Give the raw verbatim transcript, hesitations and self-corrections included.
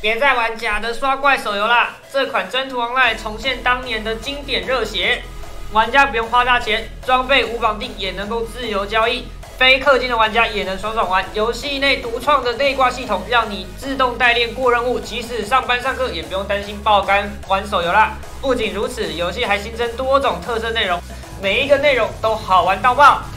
别再玩假的刷怪手游啦！这款征途 Online 重现当年的经典热血，玩家不用花大钱，装备无绑定也能够自由交易，非氪金的玩家也能爽爽玩。游戏内独创的内挂系统，让你自动代练过任务，即使上班上课也不用担心爆肝玩手游啦。不仅如此，游戏还新增多种特色内容，每一个内容都好玩到爆。